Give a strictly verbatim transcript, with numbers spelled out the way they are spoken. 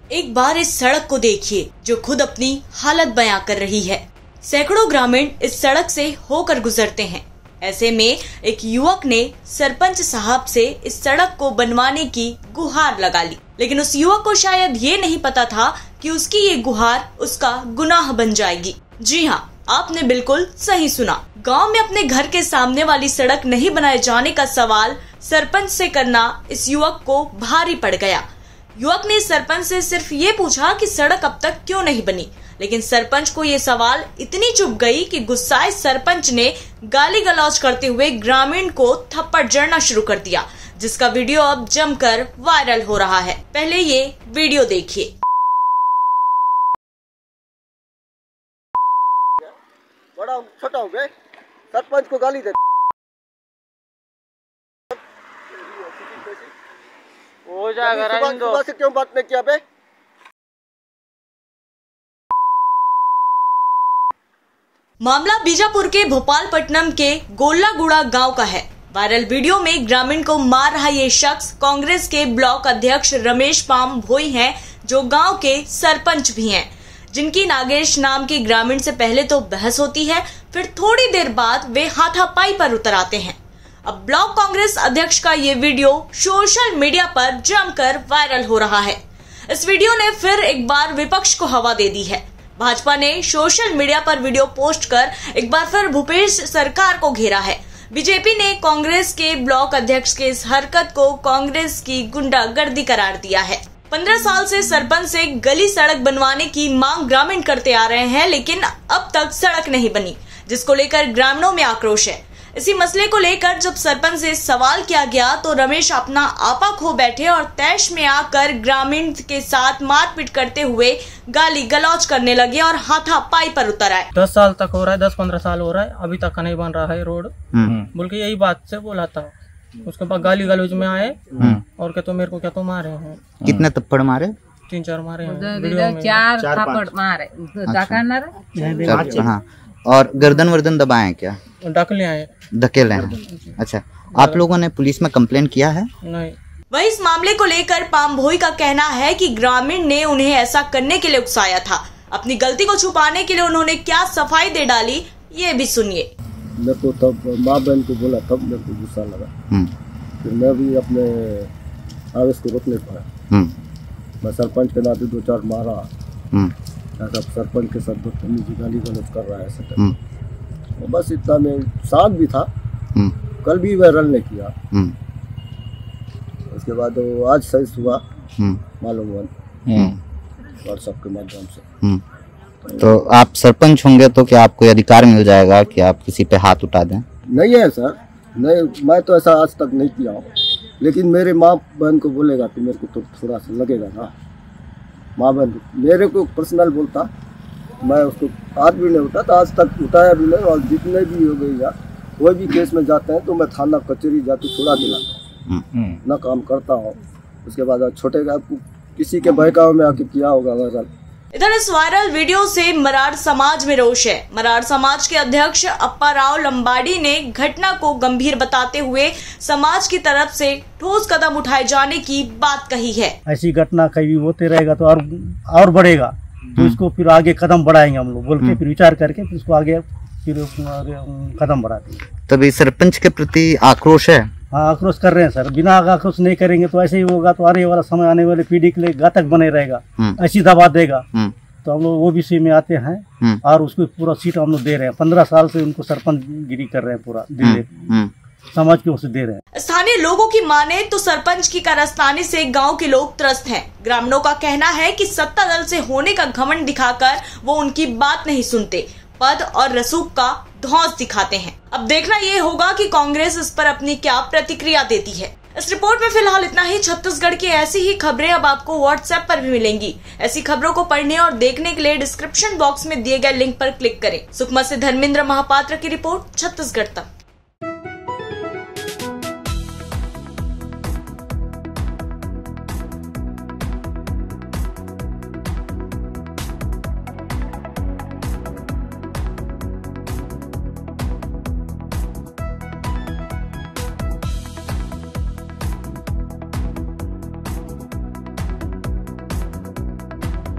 एक बार इस सड़क को देखिए जो खुद अपनी हालत बयां कर रही है। सैकड़ों ग्रामीण इस सड़क से होकर गुजरते हैं। ऐसे में एक युवक ने सरपंच साहब से इस सड़क को बनवाने की गुहार लगा ली, लेकिन उस युवक को शायद ये नहीं पता था कि उसकी ये गुहार उसका गुनाह बन जाएगी। जी हाँ, आपने बिल्कुल सही सुना। गांव में अपने घर के सामने वाली सड़क नहीं बनाए जाने का सवाल सरपंच से करना इस युवक को भारी पड़ गया। युवक ने सरपंच से सिर्फ ये पूछा कि सड़क अब तक क्यों नहीं बनी, लेकिन सरपंच को ये सवाल इतनी चुभ गई कि गुस्साए सरपंच ने गाली गलौज करते हुए ग्रामीण को थप्पड़ जड़ना शुरू कर दिया, जिसका वीडियो अब जमकर वायरल हो रहा है। पहले ये वीडियो देखिए। बड़ा छोटा हो गए, सरपंच को गाली दे हो जाएगा। सुबह से क्यों बात नहीं किया बे? मामला बीजापुर के भोपालपट्टनम के गोल्लागुड़ा गांव का है। वायरल वीडियो में ग्रामीण को मार रहा ये शख्स कांग्रेस के ब्लॉक अध्यक्ष रमेश पाम भोई हैं, जो गांव के सरपंच भी हैं, जिनकी नागेश नाम के ग्रामीण से पहले तो बहस होती है, फिर थोड़ी देर बाद वे हाथापाई पर उतर आते हैं। अब ब्लॉक कांग्रेस अध्यक्ष का ये वीडियो सोशल मीडिया पर जमकर वायरल हो रहा है। इस वीडियो ने फिर एक बार विपक्ष को हवा दे दी है। भाजपा ने सोशल मीडिया पर वीडियो पोस्ट कर एक बार फिर भूपेश सरकार को घेरा है। बीजेपी ने कांग्रेस के ब्लॉक अध्यक्ष के इस हरकत को कांग्रेस की गुंडागर्दी करार दिया है। पंद्रह साल से सरपंच से गली सड़क बनवाने की मांग ग्रामीण करते आ रहे हैं, लेकिन अब तक सड़क नहीं बनी, जिसको लेकर ग्रामीणों में आक्रोश है। इसी मसले को लेकर जब सरपंच से सवाल किया गया तो रमेश अपना आपा खो बैठे और तैश में आकर ग्रामीण के साथ मारपीट करते हुए गाली गलौज करने लगे और हाथापाई पर उतर आए। दस साल तक हो रहा है, दस पंद्रह साल हो रहा है, अभी तक नहीं बन रहा है रोड, बोल के यही बात से बोला था। उसके बाद गाली गलौज में आए और क्या तो मेरे को क्या तो मारे हैं। कितने थप्पड़ मारे? तीन चार मारे हैं, चार थप्पड़ मारे। अच्छा, हाँ। और गर्दन वर्दन दबाए क्या? ढकले आए, धकेले हैं। अच्छा, आप लोगों ने पुलिस में कंप्लेन किया है? नहीं। वही इस मामले को लेकर पाम भोई का कहना है कि ग्रामीण ने उन्हें ऐसा करने के लिए उकसाया था। अपनी गलती को छुपाने के लिए उन्होंने क्या सफाई दे डाली, ये भी सुनिए। मेरे को तब माँ बहन को बोला, तब मेरे को गुस्सा लगा, फिर मैं भी अपने आवेश को रोक नहीं पाया। मैं सरपंच के नाते दो चार मारा, ऐसा सरपंच के साथ बदतमीजी गाली गलौज कर रहा है ऐसा, बस इतना। मैं शांत भी था, कल भी वायरल नहीं किया। उसके बाद आज सही हुआ मालूम हुआ व्हाट्सएप के माध्यम से। तो आप सरपंच होंगे तो क्या आपको अधिकार मिल जाएगा कि आप किसी पे हाथ उठा दें? नहीं है सर, नहीं, मैं तो ऐसा आज तक नहीं किया हूँ, लेकिन मेरे माँ बहन को बोलेगा तो मेरे को तो थोड़ा सा लगेगा ना। माँ बहन मेरे को पर्सनल बोलता, मैं उसको हाथ भी नहीं उठाता, आज तक उठाया भी नहीं। और जितने भी हो गई या कोई भी केस में जाते हैं तो मैं थाना कचहरी जाके छुड़ा दिलाता हूँ, ना काम करता हूँ। उसके बाद छोटे का किसी के बहकावे में आके किया होगा वायरल। इधर इस वायरल वीडियो से मरार समाज में रोष है। मरार समाज के अध्यक्ष अप्पा राव लंबाड़ी ने घटना को गंभीर बताते हुए समाज की तरफ से ठोस कदम उठाए जाने की बात कही है। ऐसी घटना कभी होते रहेगा तो और और बढ़ेगा, तो इसको फिर आगे कदम बढ़ाएंगे हम लोग बोल के, फिर विचार करके फिर इसको आगे फिर कदम बढ़ाते हैं। तभी सरपंच के प्रति आक्रोश है? हाँ, आक्रोश कर रहे हैं सर। बिना आक्रोश नहीं करेंगे तो ऐसे ही होगा, तो आने वाला समय आने वाले पीढ़ी के लिए घातक बने रहेगा, ऐसी दबा देगा। तो हम लोग ओबीसी में आते हैं और उसको पूरा सीट हम लोग दे रहे हैं। पंद्रह साल से उनको सरपंच गिरी कर रहे हैं, पूरा दिल्ली समाज की ओर से दे रहे हैं। स्थानीय लोगों की माने तो सरपंच की कारस्तानी से गांव के लोग त्रस्त हैं। ग्रामीणों का कहना है कि सत्ता दल से होने का घमंड दिखाकर वो उनकी बात नहीं सुनते, पद और रसूख का धौंस दिखाते हैं। अब देखना ये होगा कि कांग्रेस इस पर अपनी क्या प्रतिक्रिया देती है। इस रिपोर्ट में फिलहाल इतना ही। छत्तीसगढ़ की ऐसी ही खबरें अब आपको व्हाट्सएप पर भी मिलेंगी। ऐसी खबरों को पढ़ने और देखने के लिए डिस्क्रिप्शन बॉक्स में दिए गए लिंक पर क्लिक करें। सुकमा से धर्मेंद्र महापात्र की रिपोर्ट, छत्तीसगढ़ तक।